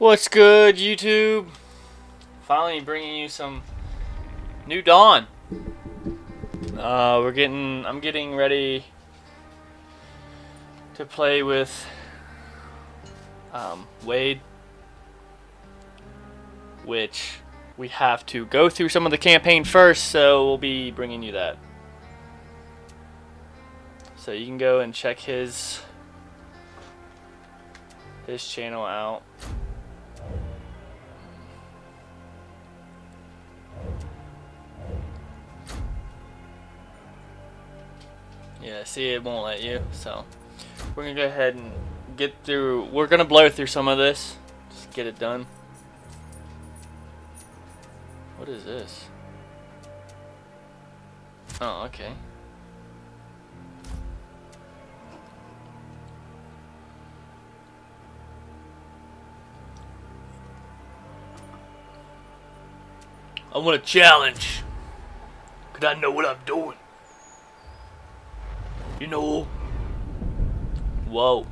What's good, YouTube? Finally bringing you some New Dawn. I'm getting ready to play with Wade, which we have to go through some of the campaign first, so we'll be bringing you that. So you can go and check his channel out. Yeah, see, it won't let you, so we're gonna go ahead and get through. We're gonna blow through some of this, just get it done. What is this? Oh, okay. I want a challenge, 'cause I know what I'm doing. You know. Whoa.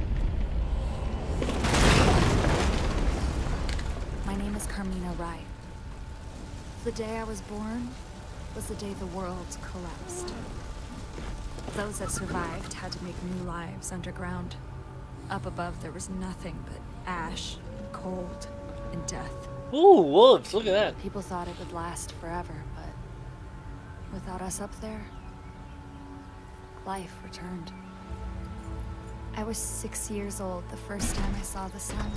My name is Carmina Wright. The day I was born was the day the world collapsed. Those that survived had to make new lives underground. Up above there was nothing but ash, cold, and death. Ooh, wolves, look at that. People thought it would last forever, but without us up there, life returned. I was 6 years old the first time I saw the sun.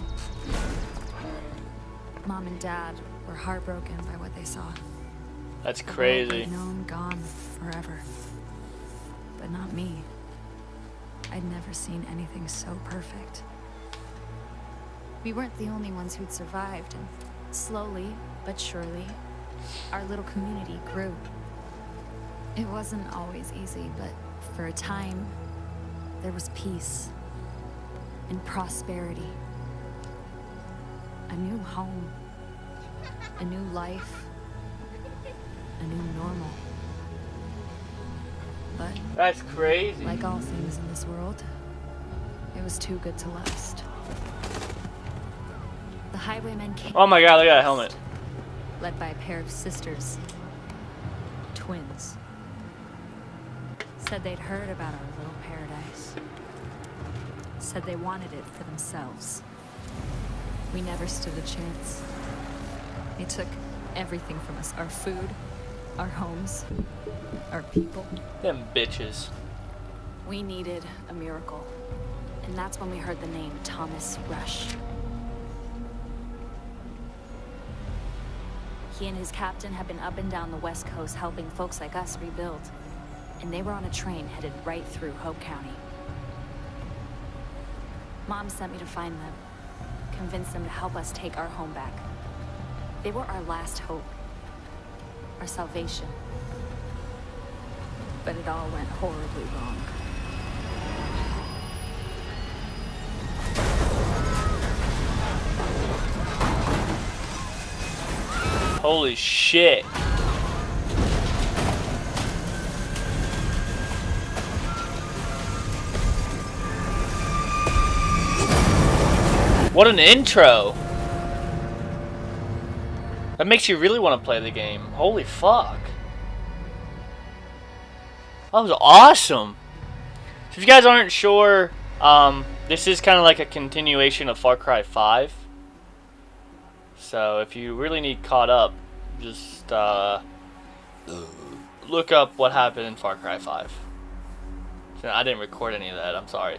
Mom and Dad were heartbroken by what they saw. That's The crazy. world they'd known gone forever. But not me. I'd never seen anything so perfect. We weren't the only ones who'd survived, and slowly but surely, our little community grew. It wasn't always easy, but for a time, there was peace and prosperity. A new home, a new life, a new normal. But That's crazy. like all things in this world, it was too good to last. The highwaymen came. Oh my god, look at that helmet. Led by a pair of sisters. Twins. Said they'd heard about our little paradise. Said they wanted it for themselves. We never stood a chance. They took everything from us. Our food, our homes, our people. Them bitches. We needed a miracle. And that's when we heard the name Thomas Rush. He and his captain had been up and down the West Coast helping folks like us rebuild. And they were on a train headed right through Hope County. Mom sent me to find them, convince them to help us take our home back. They were our last hope, our salvation. But it all went horribly wrong. Holy shit. What an intro. That makes you really want to play the game. Holy fuck. That was awesome. So if you guys aren't sure, this is kind of like a continuation of Far Cry 5. So if you really need caught up, just look up what happened in Far Cry 5. So I didn't record any of that, I'm sorry.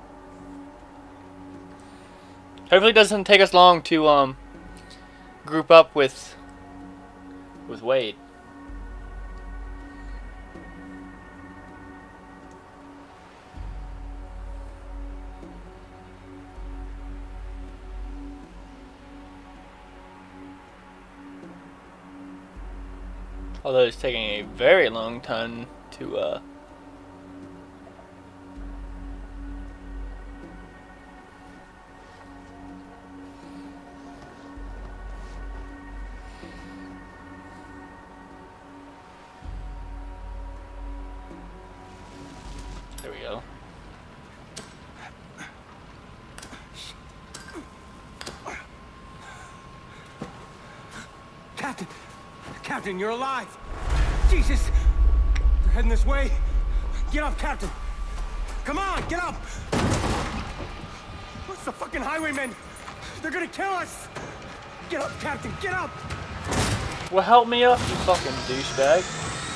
Hopefully it doesn't take us long to group up with Wade. Although it's taking a very long time to there we go. Captain, you're alive! Jesus! They're heading this way. Get up, Captain! Come on, get up! What's the fucking highwaymen? They're gonna kill us! Get up, Captain, get up! Well, help me up, you fucking douchebag.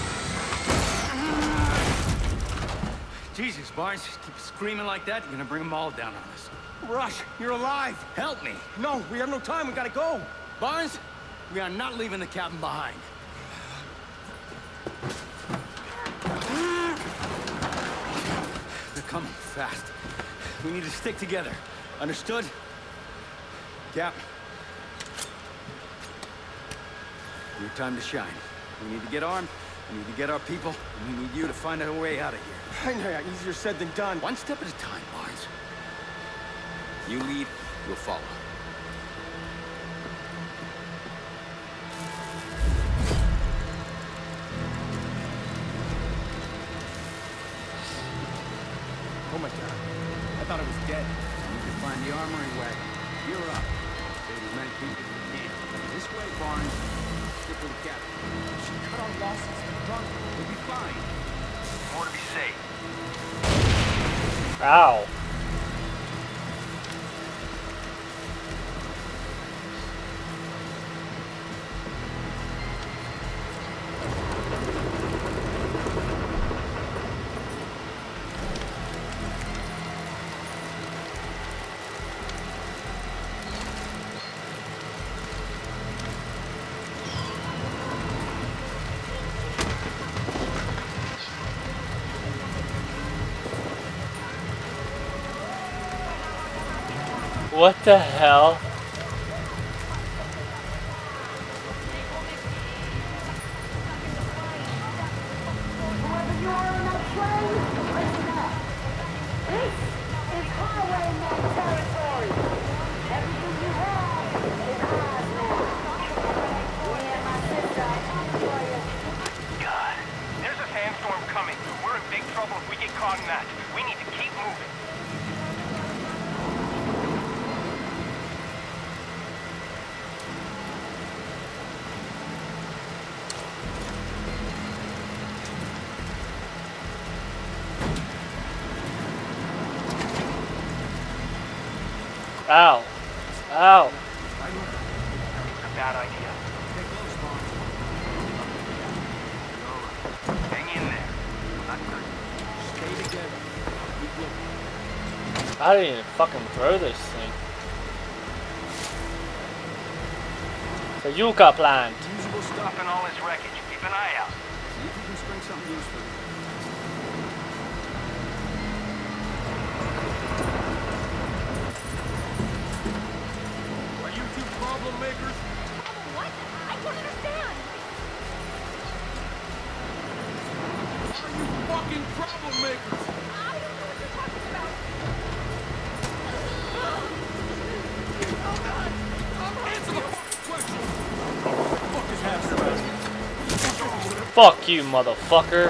Jesus, Barnes, keep screaming like that, you're gonna bring them all down on us. Rush, you're alive! Help me! No, we have no time, we gotta go! Barnes, we are not leaving the captain behind. They're coming fast. We need to stick together. Understood? Cap. Your time to shine. We need to get armed, we need to get our people, and we need you to find a way out of here. I know, easier said than done. One step at a time, Barnes. You lead, we'll follow. Oh my God. I thought it was dead. We need to find the armory wagon. You're up. Save as many people as we can. This way, Barnes. Stick with the captain. We should cut our losses and run. We'll be fine. More to be safe. Ow. What the hell? Ow. Ow. It's a bad idea. Hang in there. Not good. Stay together. Keep looking. I didn't even fucking throw this thing. The Yucca plant. Usable stuff and all this wreckage. Keep an eye out. See if you can spring something useful. Are you two problem makers? What? I don't understand. Are you fucking problem makers? I don't know what you're talking about. Oh God! Answer the question. What the fuck is happening around here? Fuck you, motherfucker.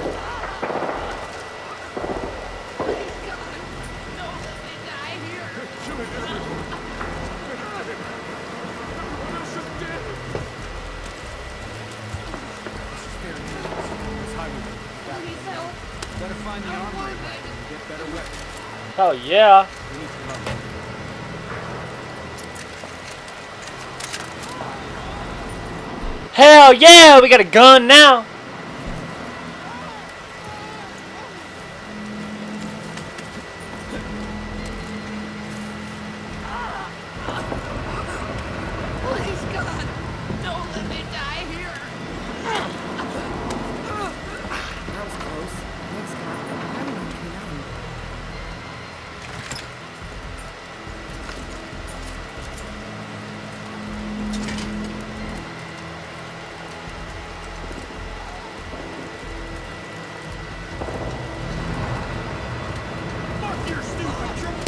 Better find the armory wagon and get better weapons. Oh yeah. We need some help. Hell yeah, we got a gun now. Please, God, don't let me die here. That was close. Thanks, God. Everyone came out. Fuck your stupid truck!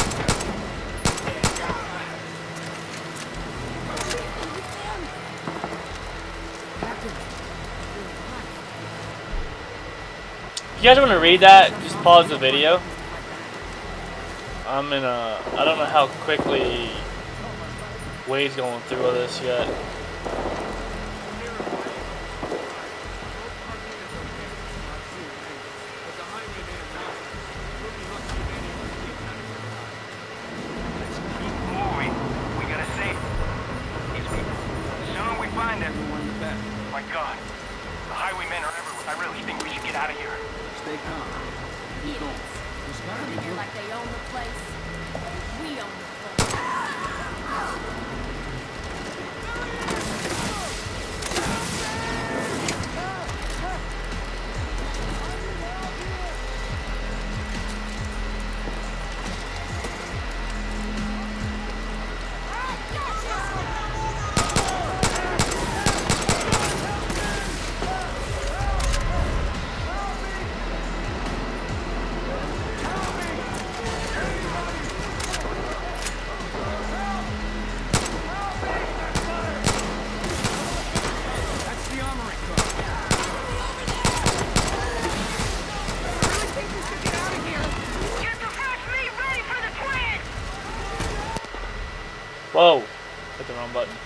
If you guys want to read that, just pause the video. I don't know how quickly Wade's going through all this yet. Whoa. Hit the wrong button.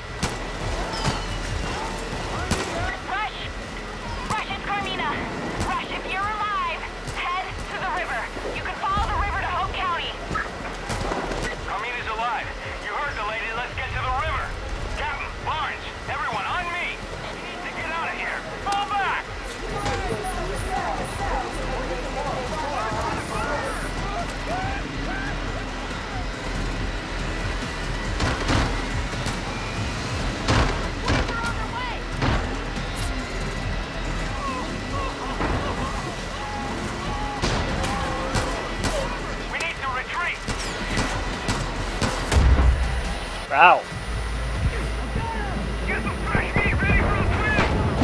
Rush! Rush, it's Carmina! Rush, if you're alive, head to the river. You can follow the river to Hope County. Carmina's alive. You heard the lady. Let's get to the river. Captain, Barnes, everyone on me. We need to get out of here. Fall back! We need to retreat. Wow. Get the fresh meat ready for the swim.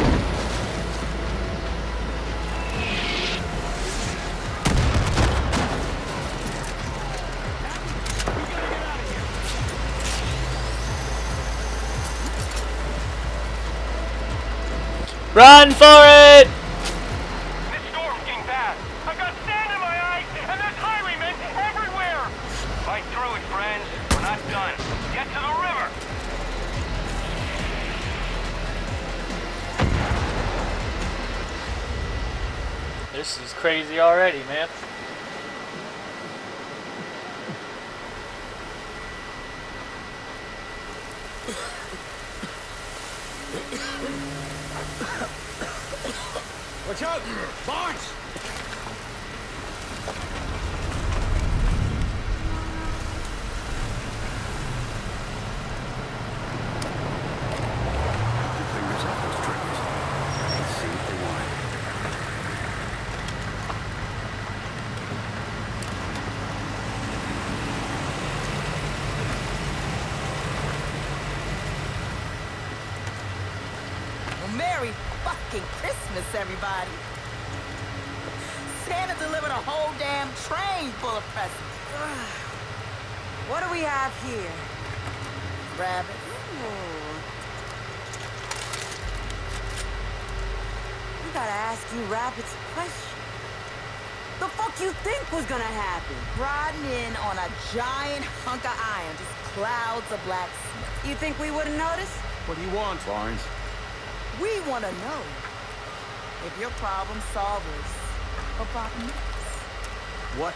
Run for it! This storm's getting bad. I've got sand in my eyes, and there's highwaymen everywhere. Fight through it, friends. We're not done. Get to the river. This is crazy already, man. Watch out! Barnes! Your fingers off those triggers. Let's see what they want. Well, Merry fucking Christmas, everybody. Santa delivered a whole damn train full of presents. What do we have here? Rabbit. We gotta ask you rabbits a question. The fuck you think was gonna happen? Riding in on a giant hunk of iron, just clouds of black smoke. You think we wouldn't notice? What do you want, Barnes? We want to know if you're problem solvers or problem makers. What?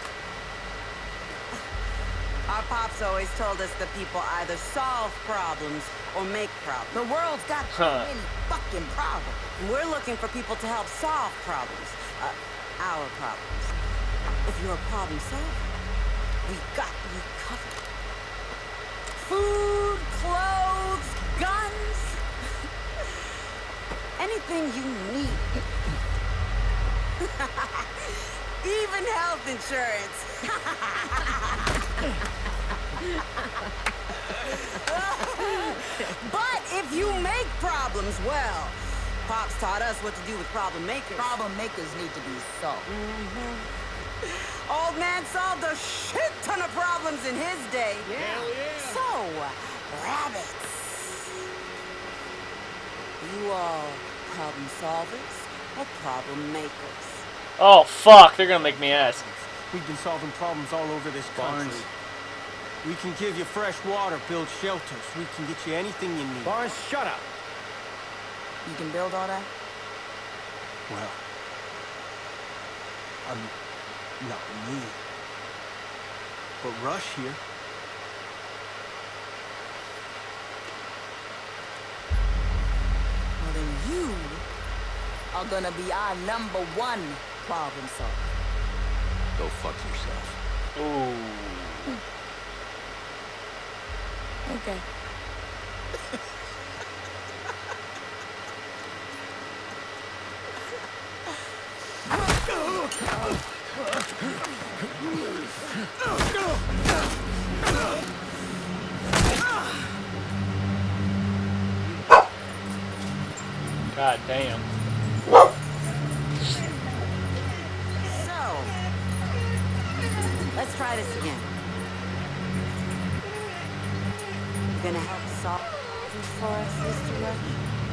Our pops always told us that people either solve problems or make problems. The world's got too many fucking problems. And we're looking for people to help solve problems. Our problems. If you're a problem solver, we've got you covered. Food, clothes, guns. Anything you need. Even health insurance. But if you make problems, well, Pops taught us what to do with problem makers. Problem makers need to be solved. Old man solved a shit ton of problems in his day. Hell yeah. So, rabbits. You all problem solvers or problem makers? Oh, fuck. They're gonna make me ask. We've been solving problems all over this country. Barnes. We can give you fresh water, build shelters. We can get you anything you need. Barnes, shut up. You can build all that? Well, not me. But Rush here. Well, then you are gonna be our #1 problem solver. Go fuck yourself. Ooh. Okay. God damn. So, let's try this again. You gonna help solve this for us, Mr. Rush?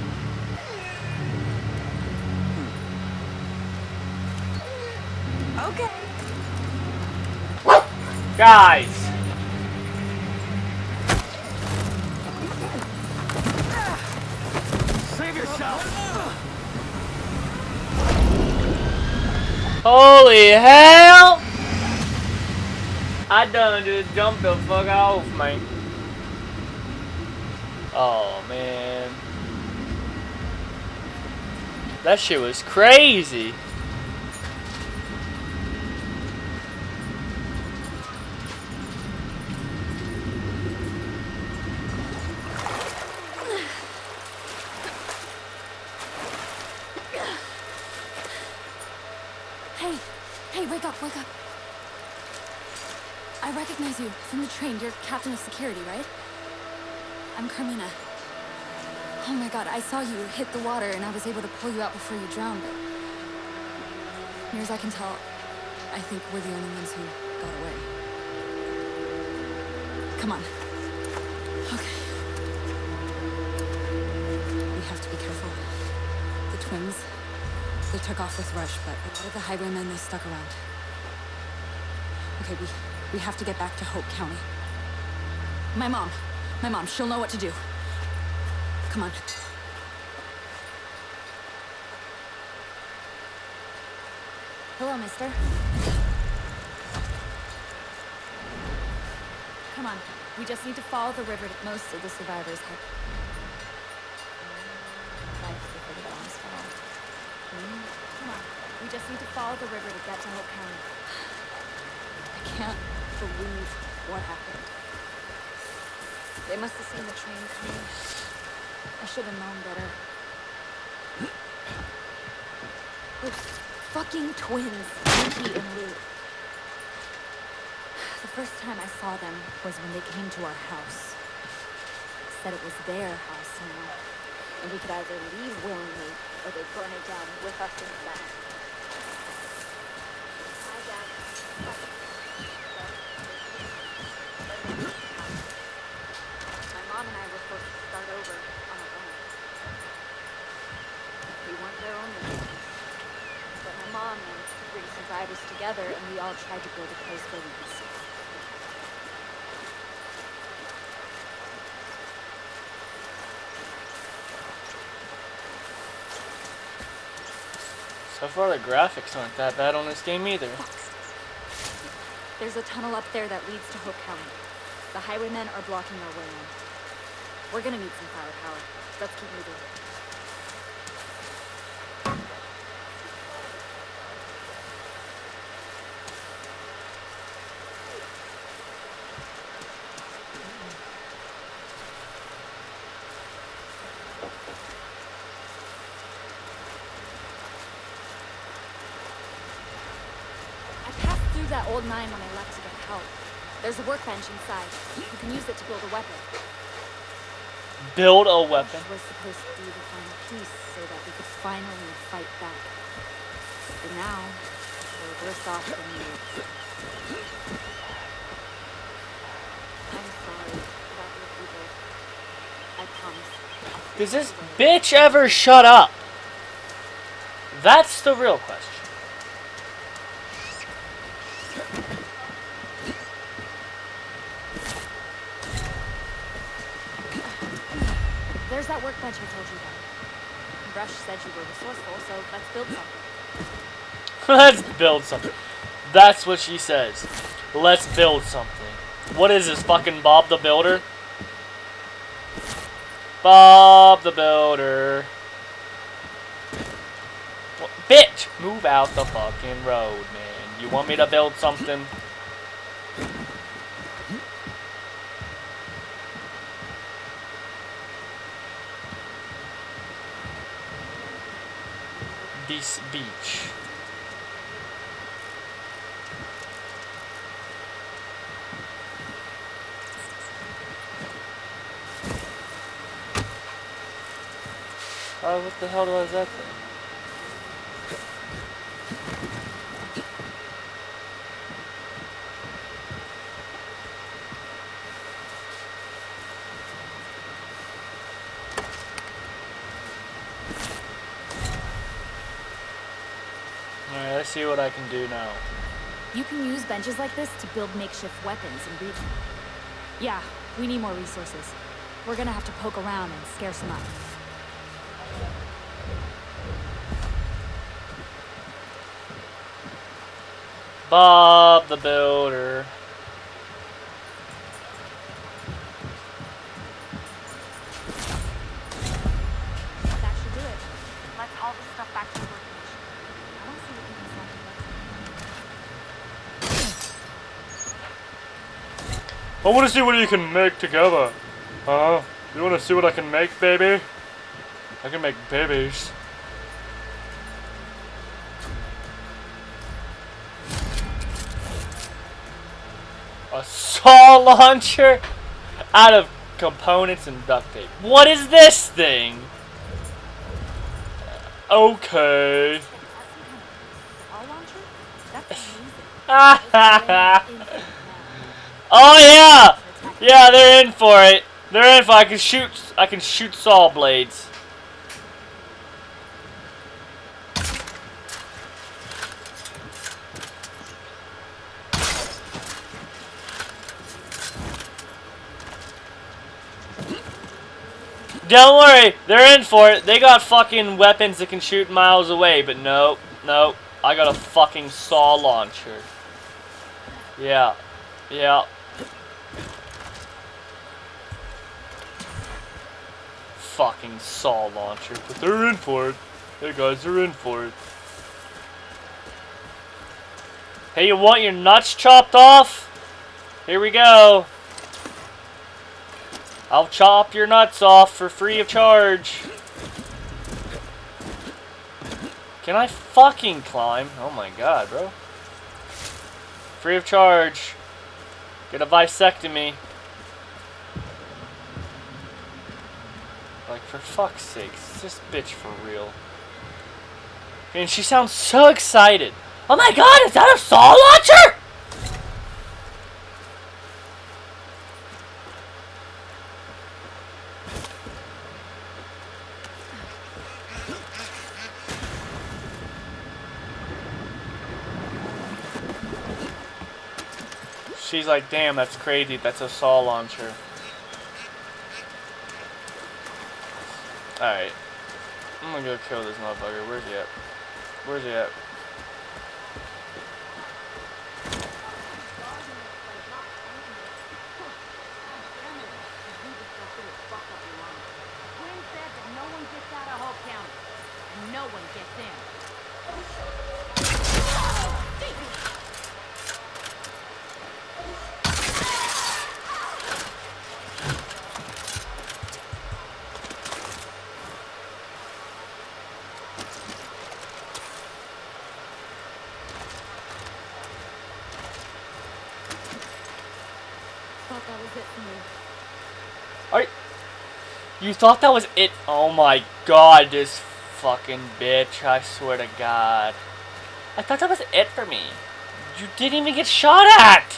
Okay. Guys! Holy hell! I done just jumped the fuck off, man. Oh, man. That shit was crazy. Hey, wake up, wake up. I recognize you from the train. You're captain of security, right? I'm Carmina. Oh my god, I saw you hit the water and I was able to pull you out before you drowned, but... near as I can tell, I think we're the only ones who got away. Come on. Okay. We have to be careful. The twins, they took off with Rush, but a lot of the highwaymen, they stuck around. Okay, we have to get back to Hope County. My mom, she'll know what to do. Come on. Hello, mister. Come on, we just need to follow the river. Most of the survivors have... Come on, we just need to follow the river to get to Hope County. I can't believe what happened. They must have seen the train coming. I should have known better. Those fucking twins, Nikki and Luke. The first time I saw them was when they came to our house. Said it was their house now, and we could either leave willingly or they'd burn it down with us inside. Hi, Dad. My mom and I were supposed to start over on our own. We weren't their only ones. But my mom managed to bring survivors together, and we all tried to build a place where we could see. So far, the graphics aren't that bad on this game either. There's a tunnel up there that leads to Hope County. The highwaymen are blocking our way in. We're gonna need some firepower. Let's keep moving. That old mine when I left to get help. There's a workbench inside. You can use it to build a weapon. Build a weapon? We're supposed to be the final piece so that we could finally fight back. But now, we're worse off than we were. I'm sorry about your people. I promise. Does this bitch ever shut up? That's the real question. There's that workbench I told you about. Rush said you were resourceful, so let's build something. Let's build something. That's what she says. Let's build something. What is this, fucking Bob the Builder? Bob the Builder. Well, bitch! Move out the fucking road, man. You want me to build something? This beach. Oh, what the hell was that thing? Alright, let's see what I can do now. You can use benches like this to build makeshift weapons and region. Yeah, we need more resources. We're gonna have to poke around and scare some up. Bob the Builder. That should do it. Let's haul this stuff back to the workbench. I want to see what we can sell. I want to see what you can make together. Huh? You want to see what I can make, baby? I can make babies. A saw launcher out of components and duct tape. What is this thing? Okay. All launcher? That's amazing. Oh yeah! Yeah, they're in for it. They're in for it. I can shoot saw blades. Don't worry, they're in for it. They got fucking weapons that can shoot miles away, but no, no. I got a fucking saw launcher. Yeah. Yeah. Fucking saw launcher, but they're in for it. Hey guys, they're in for it. Hey, you want your nuts chopped off? Here we go. I'll chop your nuts off for free of charge. Can I fucking climb? Oh my god, bro. Free of charge. Get a vasectomy. Like, for fuck's sake, is this bitch for real? And she sounds so excited. Oh my god, is that a saw launcher? She's like, damn, that's crazy. That's a saw launcher. Alright. I'm gonna go kill this motherfucker. Where's he at? Where's he at? Quinn said that no one gets out of Hope County, and no one gets in. Thought that was it for me. You thought that was it? Oh my god, this fucking bitch. I swear to god. I thought that was it for me. You didn't even get shot at!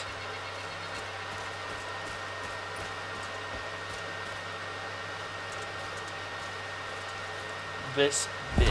This bitch.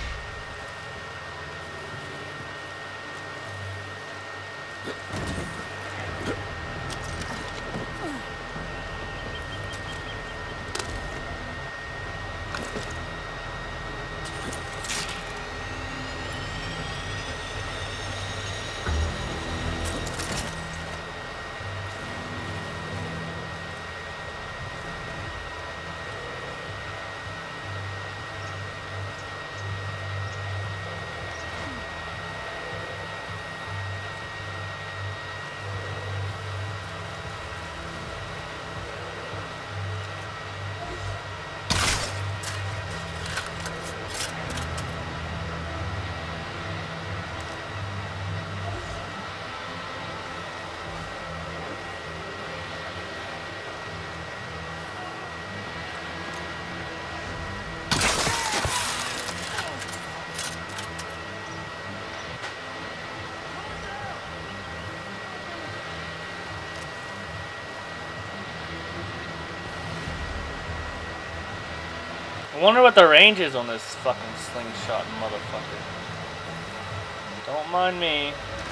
I wonder what the range is on this fucking slingshot motherfucker. Don't mind me.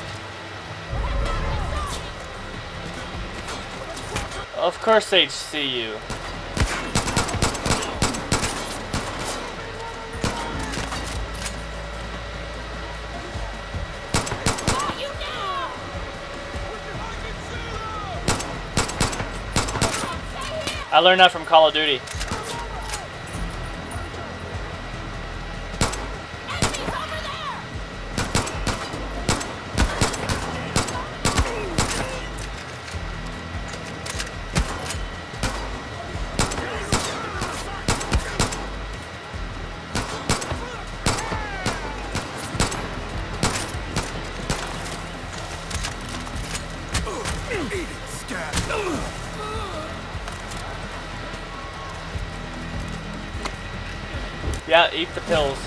Of course they'd see you. I learned that from Call of Duty. Yeah, eat the pills.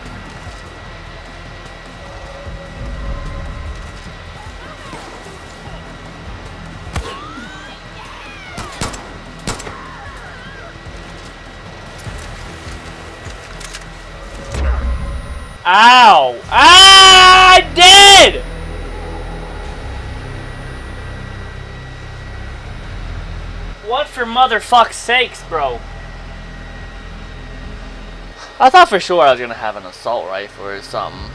Ow! Ah! I did! What for motherfuck's sakes, bro? I thought for sure I was gonna have an assault rifle or something.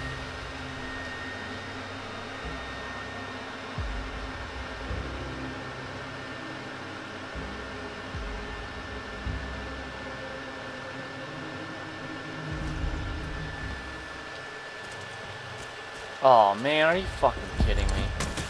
Oh man, are you fucking kidding me?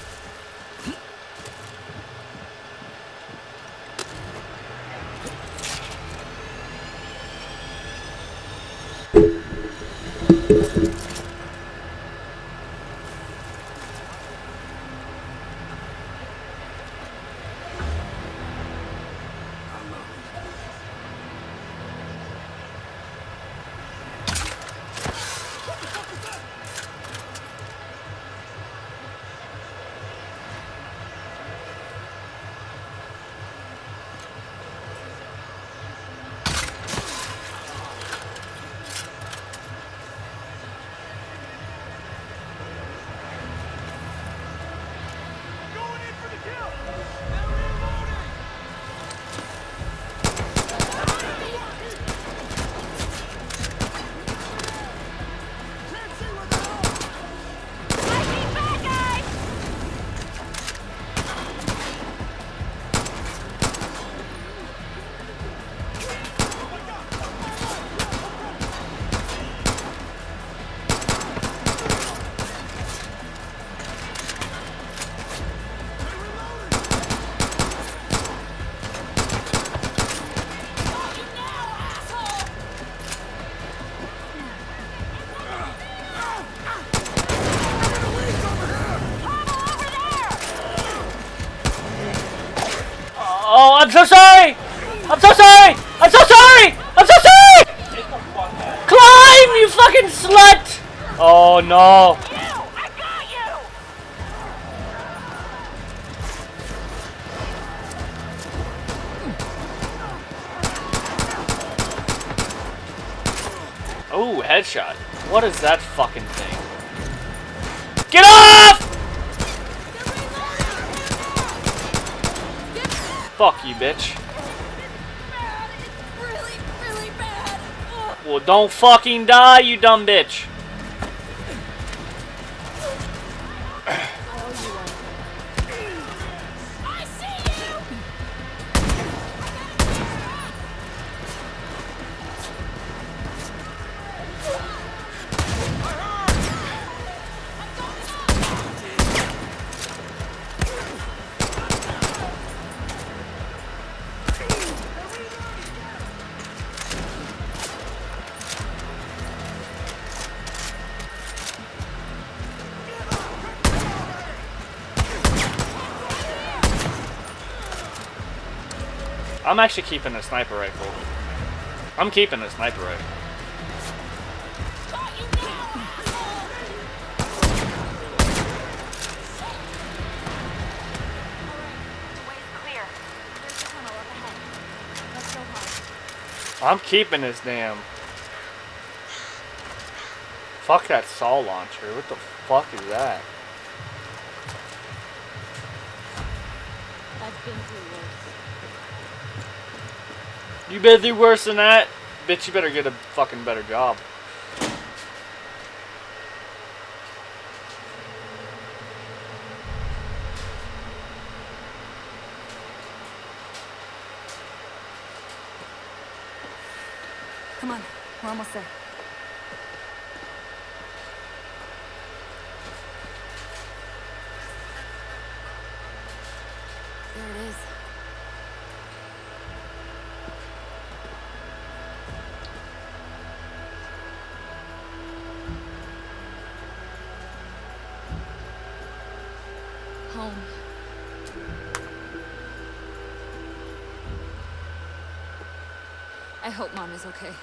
Oh, I'm so sorry! I'm so sorry! I'm so sorry! I'm so sorry! Climb, you fucking slut! Oh no! I got you! Oh, headshot. What is that fucking thing? Get off! Fuck you, bitch. It's really, really bad. Well, don't fucking die, you dumb bitch. I see you. I'm actually keeping a sniper rifle. I'm keeping a sniper rifle. Got you now, asshole. The way's clear. There's a tunnel up ahead. Let's go home. I'm keeping this damn. Fuck that saw launcher. What the fuck is that? I've been through worse. You better do worse than that. Bitch, you better get a fucking better job. Come on, we're almost there. There it is. Home. I hope Mom is okay.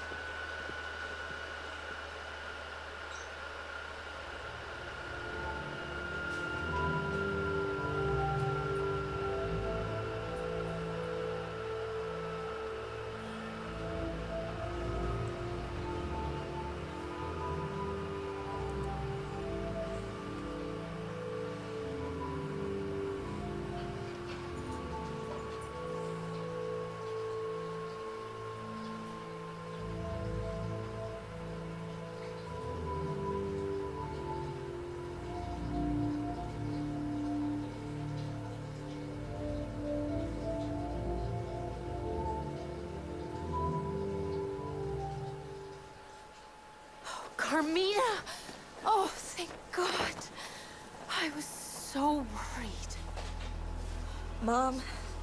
Carmina! Oh, thank God. I was so worried. Mom.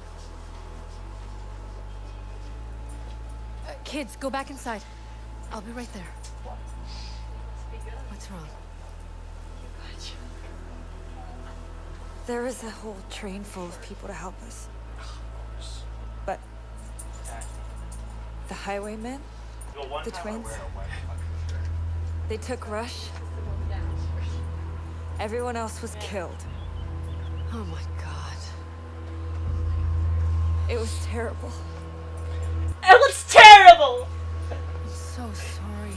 Kids, go back inside. I'll be right there. What's wrong? There is a whole train full of people to help us. But the highwaymen, the twins, they took Rush. Everyone else was killed. Oh my God. It was terrible. It was terrible! I'm so sorry.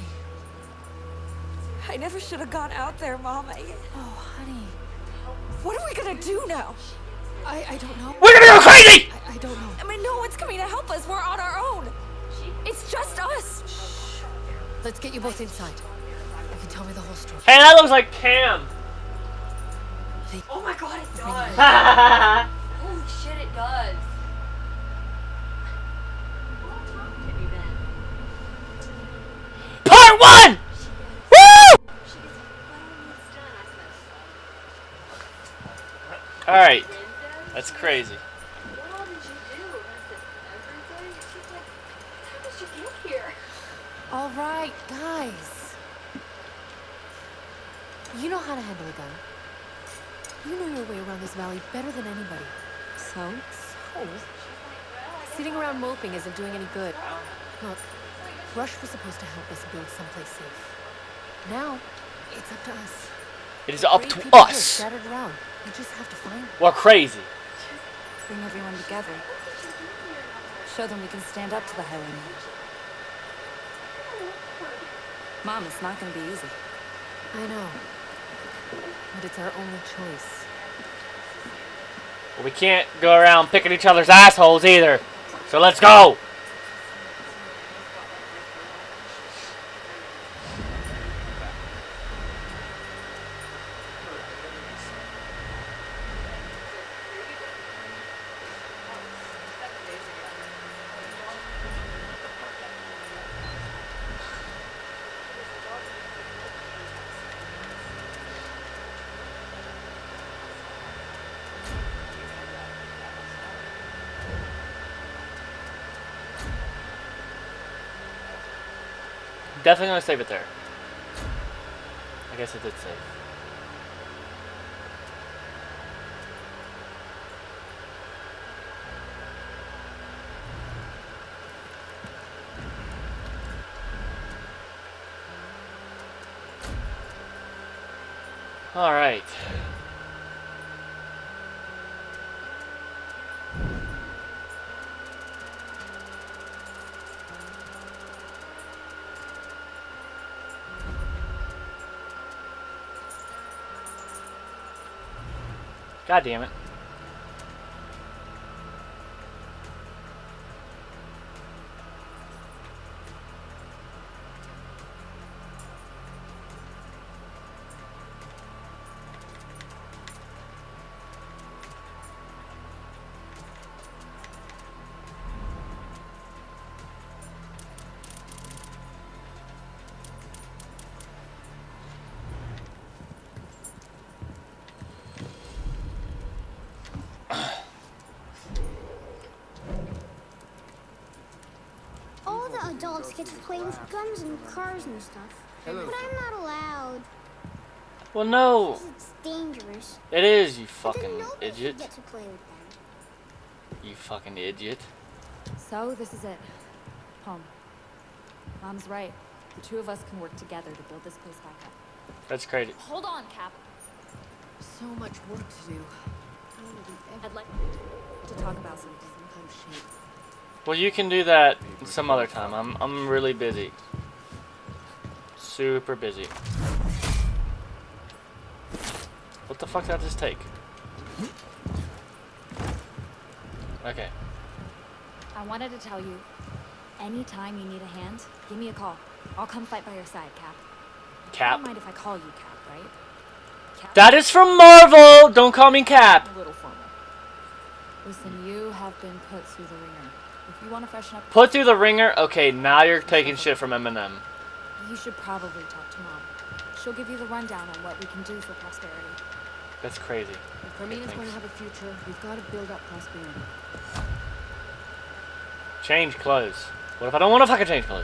I never should have gone out there, Mom. Oh, honey. What are we gonna do now? I don't know. We're gonna go crazy! I don't know. I mean, no one's coming to help us. We're on our own. It's just us. Shh. Let's get you both inside. You can tell me the whole story. Hey, that looks like Cam. Oh my God, it does. Holy shit, it does. Part 1! Woo! Alright. That's crazy. What all did you do? I said, every day? She's like, how did you get here? All right, guys. You know how to handle a gun. You know your way around this valley better than anybody. So? Sitting around moping isn't doing any good. Look, Rush was supposed to help us build someplace safe. Now, it's up to us. It is up Great to people here us. scattered around. We just have to find them. We're crazy. Bring everyone together. Show them we can stand up to the highwaymen. Mom, it's not gonna be easy. I know. But it's our only choice. Well, we can't go around picking each other's assholes either. So let's go! Definitely gonna save it there. I guess it did save. All right. God damn it. adults get to play with guns and cars and stuff. Hello. But I'm not allowed. Well, no. Because it's dangerous. It is, you But then fucking nobody idiot. get to play with them. You fucking idiot. So, this is it. Home. Mom's right. The two of us can work together to build this place back up. That's crazy. Hold on, Cap. So much work to do. I'd like to talk about something. Well, you can do that some other time. I'm really busy. Super busy. What the fuck did I just take? Okay. I wanted to tell you, anytime you need a hand, give me a call. I'll come fight by your side, Cap. I Cap? don't mind if I call you Cap, right? Cap? That is from Marvel! Don't call me Cap! A little formal. Listen, you have been put through the ringer. If you want to freshen up... Put through the ringer? Okay, now you're taking shit from Eminem. You should probably talk to Mom. She'll give you the rundown on what we can do for prosperity. That's crazy. If Carmina's going to have a future, we've got to build up prosperity. Change clothes. What if I don't want to fucking change clothes?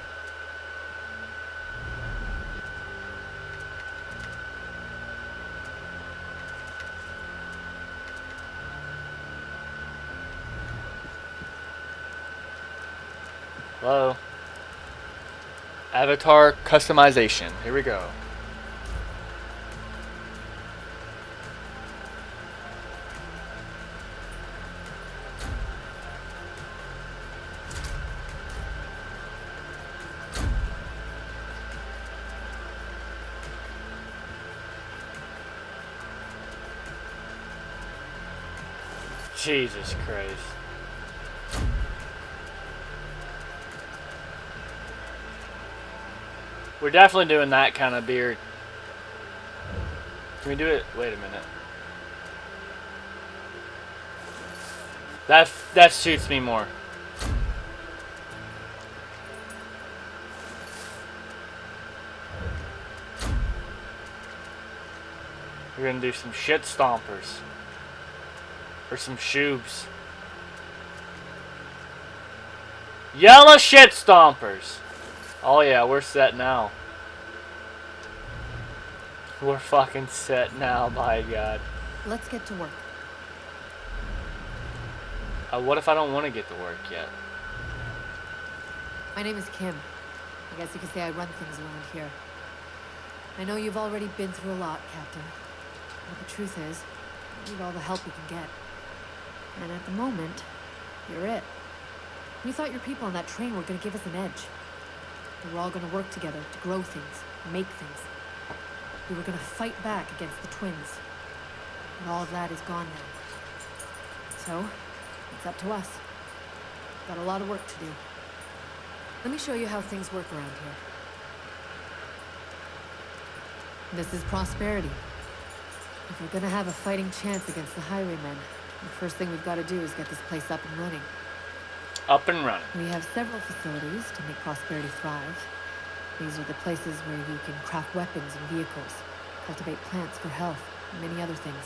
Hello. Avatar customization. Here we go. Jesus Christ. We're definitely doing that kind of beard. Can we do it? Wait a minute. That suits me more. We're gonna do some shit stompers. Or some shoes. Yellow shit stompers. Oh yeah, we're set now. We're fucking set now, my God. Let's get to work. What if I don't want to get to work yet? My name is Kim. I guess you could say I run things around here. I know you've already been through a lot, Captain. But the truth is, you need all the help you can get. And at the moment, you're it. We thought your people on that train were going to give us an edge. We were all going to work together to grow things, make things. We were going to fight back against the twins. And all of that is gone now. So, it's up to us. Got a lot of work to do. Let me show you how things work around here. This is prosperity. If we're going to have a fighting chance against the Highwaymen, the first thing we've got to do is get this place up and running. Up and running. We have several facilities to make prosperity thrive. These are the places where you can craft weapons and vehicles, cultivate plants for health, and many other things.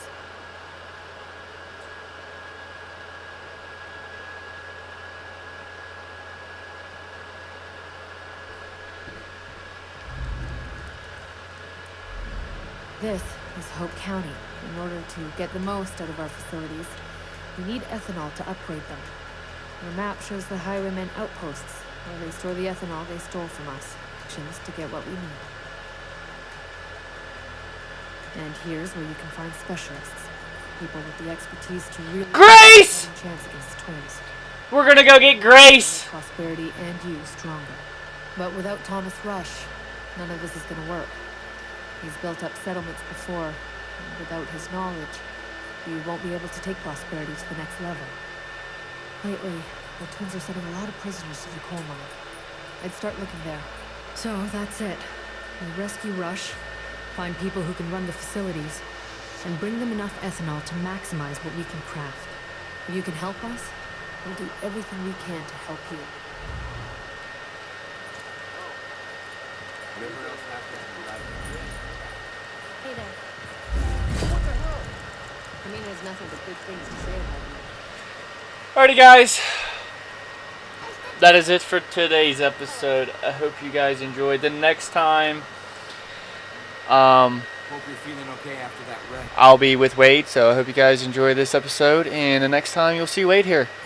This is Hope County. In order to get the most out of our facilities, we need ethanol to upgrade them. Your map shows the Highwaymen outposts, where they store the ethanol they stole from us. Actions to get what we need. And here's where you can find specialists. People with the expertise to really Grace! have a chance against the twins. We're gonna go get Grace! Prosperity and you stronger. But without Thomas Rush, none of this is gonna work. He's built up settlements before, and without his knowledge, you won't be able to take prosperity to the next level. Lately, the twins are sending a lot of prisoners to the coal mine. I'd start looking there. So, that's it. We rescue Rush, find people who can run the facilities, and bring them enough ethanol to maximize what we can craft. If you can help us, we'll do everything we can to help you. Whatever else happens, Hey there. What the hell? Carmina has nothing but good things to say about you. Alrighty, guys. that is it for today's episode. I hope you guys enjoyed. The next time, Hope you're feeling okay after that wreck. I'll be with Wade, so I hope you guys enjoy this episode. And the next time, you'll see Wade here.